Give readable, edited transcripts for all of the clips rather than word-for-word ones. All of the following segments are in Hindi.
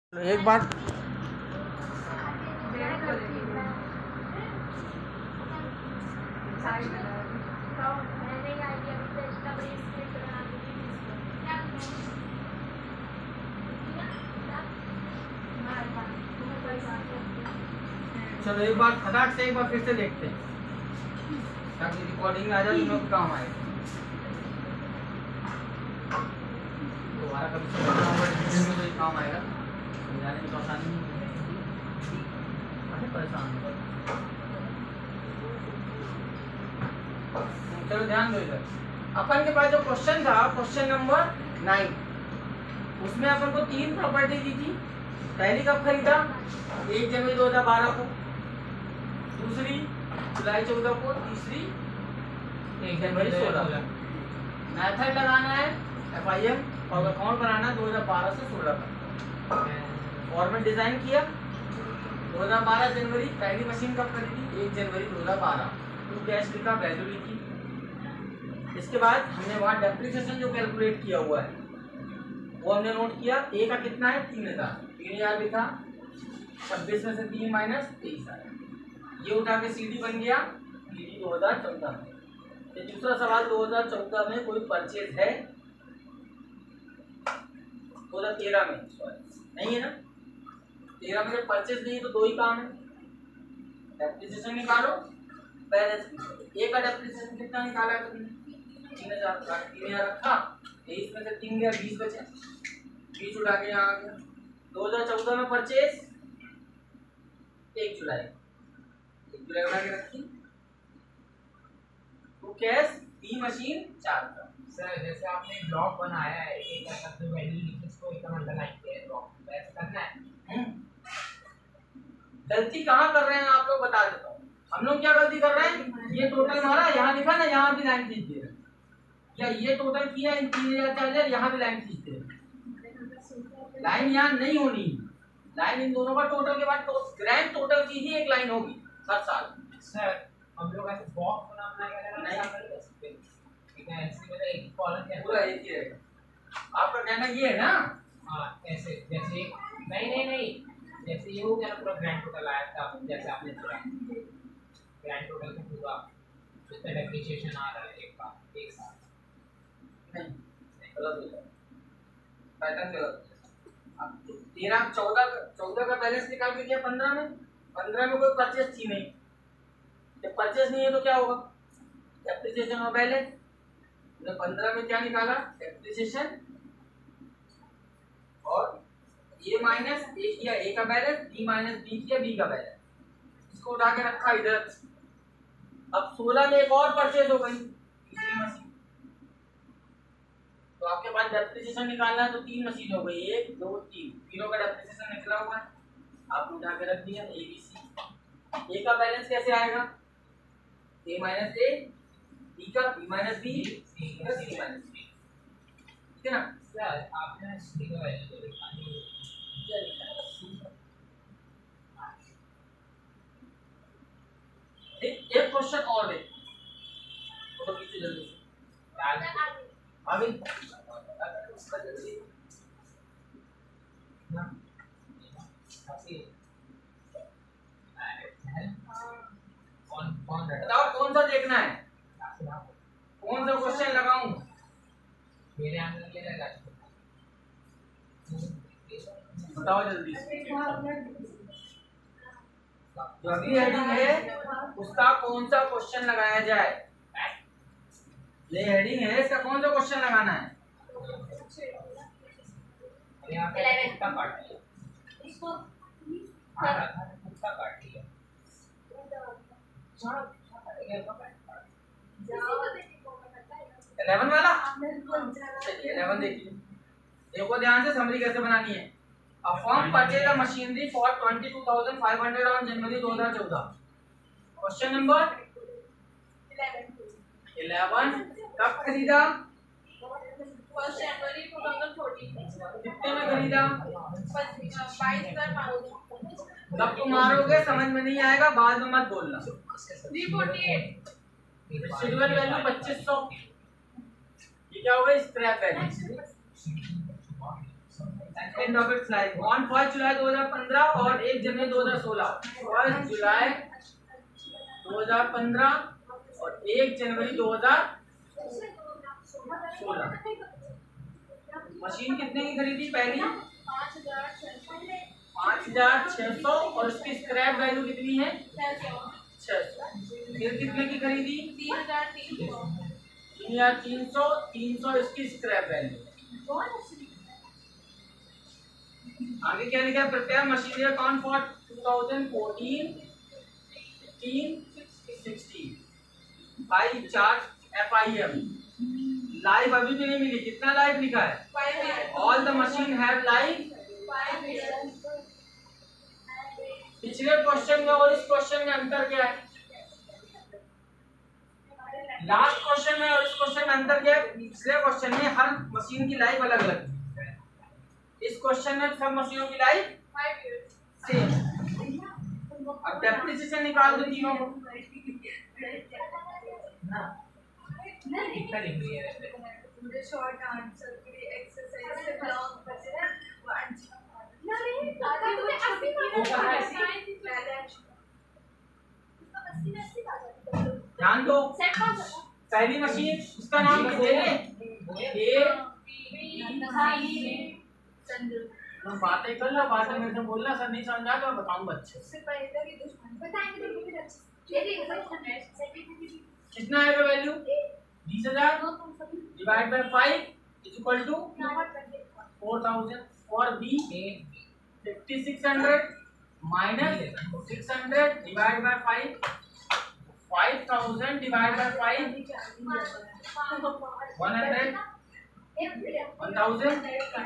एक बात चलो एक बार फटाक से एक बार फिर से देखते हैं ताकि रिकॉर्डिंग में आ जाए, तुम लोग काम आए। दोबारा कभी से कोई काम आएगा समझाने में तो आसानी नहीं है, परेशान हो। चलो ध्यान दो इधर। अपन के पास जो क्वेश्चन था, क्वेश्चन नंबर 9, उसमें अपन को 3 प्रॉपर्टी दी थी। पहली कब खरीदा? 1 जनवरी 2012 को, दूसरी जुलाई 14 को, तीसरी 1 जनवरी 16 को। मेथड लगाना है FIM और अकाउंट बनाना 2012 से 16 का। फॉर्मेट डिजाइन किया 2012 जनवरी। पहली मशीन कब खरीदी? 1 जनवरी 2012। टू कैश लिखा, वैल्यू लिखी। इसके बाद हमने वहाँ डेप्रिसिएशन जो कैलकुलेट किया हुआ है वो हमने नोट किया। ए का कितना है? 3000 लिखा। 26 में से 3 माइनस 23 आया। ये उठा के CD बन गया CD 2014 में। तो दूसरा सवाल 2014 में कोई परचेज है? 2013 में सॉरी नहीं है ना। 13 में जब परचेज नहीं है तो 2 ही काम है, डेप्रिसिएशन निकालो, बैलेंस निकालो। ए का डेप्रिसिएशन कितना निकाला है तुमने? 3000 रखा। 23 में से 3 गया, 20 बचे। 20 उठा के यहाँ आ गया। 2014 में परचेज 1 जुलाई उठा के रखी। तो कैश बी मशीन 4 का। सर जैसे आपने ब्लॉक बनाया है, एक का सब वैल्यू लिखी, इसको एकदम अंडरलाइन किया है ब्लॉक, ऐसा करना है। गलती कहाँ कर रहे हैं आप लोग बता देता हूँ। हम लोग क्या गलती कर रहे हैं? ये टोटल मारा, यहाँ लिखा ना, यहाँ भी लाइन खींच दे रहे, या ये टोटल किया इन 3000 4000, यहाँ भी लाइन खींच दे रहे। लाइन यहाँ नहीं होनी, लाइन इन दोनों का टोटल के बाद तो ग्रैंड टोटल की ही एक लाइन होगी हर साल। सर हम लोग ऐसे बॉक्स बनाना नहीं, ठीक है, ऐसे में एक कॉलम क्या पूरा एक ही रहेगा। आपका कहना ये है ना? हाँ ऐसे, जैसे नहीं जैसे ये हो गया पूरा ग्रैंड टोटल आया था, जैसे आपने बोला ग्रैंड टोटल का पूरा जितना डेप्रिसिएशन आ रहा है एक साथ नहीं गलत हो जाएगा, पैटर्न गलत। 14 का बैलेंस निकाल के दिया 15 में कोई परचेज थी नहीं। जब परचेज नहीं है तो क्या होगा? डेप्रिसिएशन और बैलेंस। 15 में क्या निकाला? डेप्रिसिएशन और ए माइनस ए किया ए का बैलेंस, बी माइनस बी किया बी का बैलेंस, इसको उठा के रखा इधर। अब 16 में एक और परचेज हो गई, तीसरी मशीन। तो आपके पास डेप्रिसिएशन निकालना है तो 3 मशीन हो गई, 1 2 3, तीनों का डेप्रिसिएशन निकला हुआ है, आपने उठा के रख दिया ABC। ए का बैलेंस कैसे आएगा? ए माइनस ए, बी का B minus B, C minus B, ठीक है ना? सर आपने सी का वैल्यू तो लिखा नहीं, एक क्वेश्चन और दे तो पीछे जल्दी अभी बताओ कौन सा देखना है, कौन सा क्वेश्चन लगाऊं? मेरे आंसर ले लेगा, बताओ जल्दी। जो अगली हेडिंग है उसका कौन सा क्वेश्चन लगाया जाए? ये हेडिंग है, इसका कौन सा क्वेश्चन लगाना है? यहाँ पे कुत्ता काट लिया, इसको कुत्ता काट लिया, 11 वाला। चलिए 11 देखिए, देखो ध्यान से समरी कैसे बनानी है। A firm purchased a machinery for 22,500 on January 2014। Question number 11 कब खरीदा? 1 जनवरी 2014। कितने में खरीदा? 22,500। जब तुम मारोगे समझ में नहीं आएगा, बाद में मत बोलना। 348। रेसिडुअल वैल्यू 2500, ये क्या होगा? Scrap value. End of its life on 1 जुलाई 2015 और 1 जनवरी 2016। 1 जुलाई 2015 और 1 जनवरी 2016। मशीन कितने की खरीदी पहली? 5,600 और उसकी स्क्रैप वैल्यू कितनी है? 600। फिर कितने की खरीदी? 3,300। 300 इसकी स्क्रैप वैल्यू। आगे क्या लिखा है? Prepare machinery account for 2014, 16 by charge FIM। Life अभी भी नहीं मिली। कितना लाइफ लिखा है? All the machine have life. पिछले क्वेश्चन में और इस क्वेश्चन में अंतर क्या है? लास्ट क्वेश्चन में और इस क्वेश्चन में अंतर क्या है? पिछले क्वेश्चन में हर मशीन की लाइफ अलग अलग थी। इस क्वेश्चन में सब मशीनों की लाइफ सेम। अब डेप्रिसिएशन निकाल दो तीनों को। कितना लिख रही है? मुझे शॉर्ट आंसर के लिए एक्सरसाइज से लॉन्ग बचे हैं। ध्यान दो। पहली मशीन उसका नाम दे तुम बातें कर लो। बातें मेरे से बोलना। सर नहीं समझा तो बताऊंगा अच्छे से। कितना आएगा value? 20,000 divide by 5 is equal to 4,000। और B 5,600 minus 600 divide by 5 5,000 divide by 5 100 1,000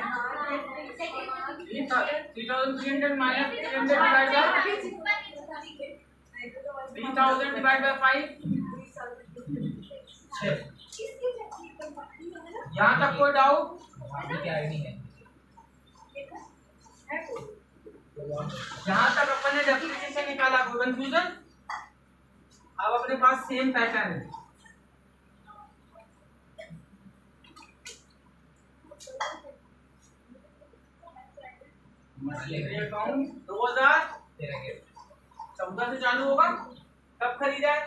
3,300 minus 300 divide by 3,000 divide by 5 6। यहाँ तक कोई डाउट? क्या आईडी है? यहाँ तक अपन ने डेप्रिसिएशन निकाला। कोई कंफ्यूजन? अब अपने पास सेम पैटर्न है। अकाउंट 2014 से चालू होगा। कब खरीदा है?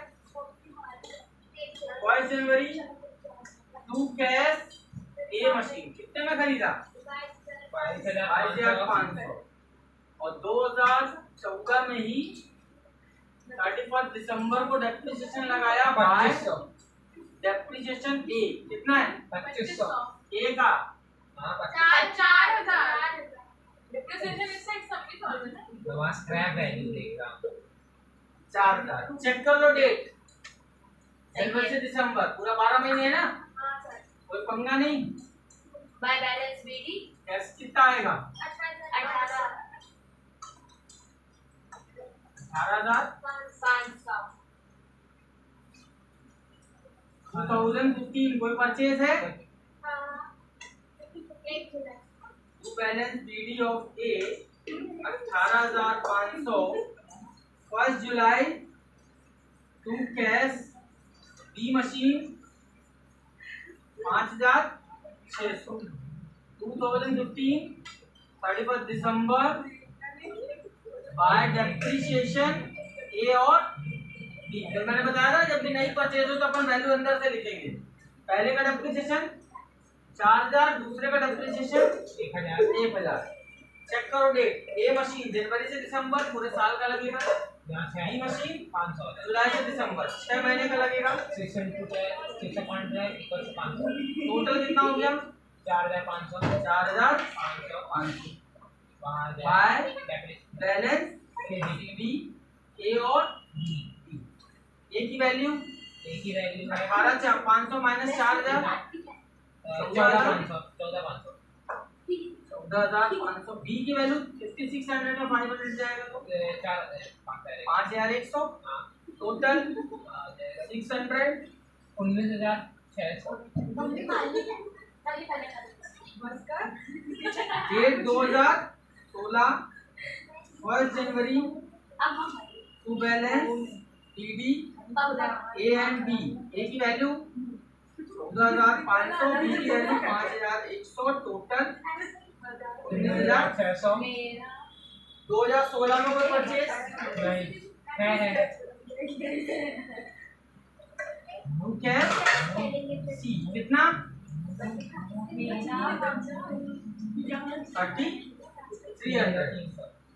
1 जनवरी। टू कैश ए मशीन कितने में खरीदा? 5,500। और 2014 में ही 31 दिसंबर को डेप्रिसिएशन लगाया। 2200 डेप्रिसिएशन ए कितना है? 2500 ए का 4,000 डिप्रिसिएशन इससे एक सबमिट हो गया ना। वहाँ स्क्रैप वैल्यू देगा 4,000। चेक कर लो डेट। जनवरी से दिसंबर पूरा 12 महीने है ना। हां सर। कोई पंगा नहीं। बाय बैलेंस बीडी कैश कितना आएगा? 18,500 2015 कोई परचेज है? हां 1 जुलाई बैलेंस बीडी ऑफ ए 18,500 1 जुलाई। टू कैश बी मशीन 5,600 2015 31 दिसंबर बाय डेप्रिसिएशन ए और बी। फिर मैंने बताया था जब भी नई परचेज हो तो अपन वैल्यू अंदर से लिखेंगे। पहले का डेप्रिसिएशन 4,000, दूसरे का डेप्रिसिएशन 1,000। चेक करो डेट। ए मशीन जनवरी से दिसंबर पूरे साल का लगेगा। बी मशीन 500 जुलाई से दिसंबर 6 महीने का लगेगा। 6.5 टोटल कितना हो गया? 4,500 4,500 बाय बैलेंस बी ए और बी। ए की वैल्यू 18,500 माइनस 4,000 14,500। बी की वैल्यू 5,600 में 500 जाएगा तो 5,100। टोटल 600 19,600 डेट 2016 1 जनवरी to balance DD A and B. A की वैल्यू 14,500 बी की वैल्यू 5,100। टोटल 19,600 2016 में कोई परचेज नहीं है क्या सी कितना 300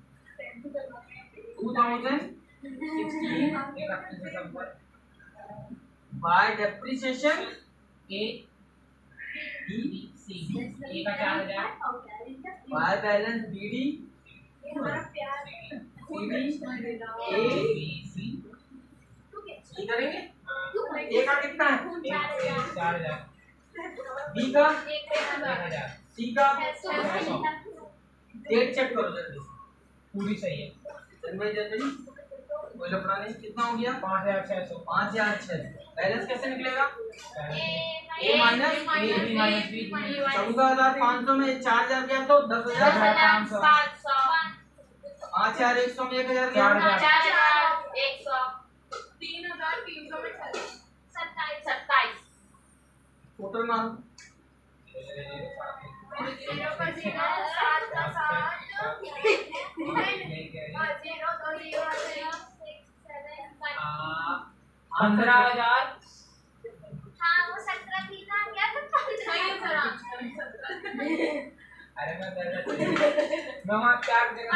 2016 by depreciation A D C A का 4,000 by balance B D A C C करेंगे ए का कितना है 4,000 बी का 1,000 सी का 600 डेट चेक करो जल्दी पूरी सही है जनवरी कोई लफड़ा नहीं कितना हो गया 5,600 5,600 बैलेंस कैसे निकलेगा ए माइनस बी 14,500 में 4,000 गया तो 10,000 5,100 में 1,000 गया 3,327 टोटल मारो पंद्रह हजार अरे मैं वहाँ 4 जगह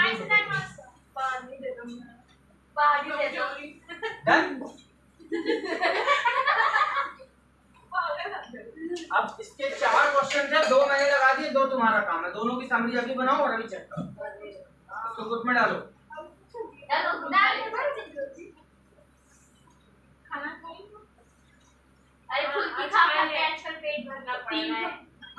डन अब इसके 4 क्वेश्चन है 2 मैंने लगा दिए 2 तुम्हारा काम है दोनों की समरी अभी बनाओ और अभी चेक करो इसको ग्रुप में डालो अरे खुद की खा खा के आजकल पेट भरना पड़ रहा है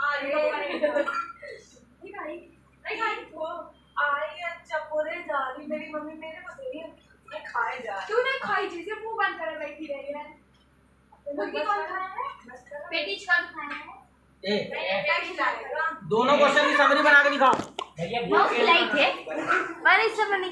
मेरी मम्मी मेरे को दे रही है ये खाए जा तूने खाई चीजें मुंह बंद कर बैठी रही है मुर्गी कौन खाया है पेटिज कौन खाया है ए क्या खिलाएगा दोनों क्वेश्चन की समरी बना के दिखाओ भैया बहुत खिलाई थे मैंने इस समय नहीं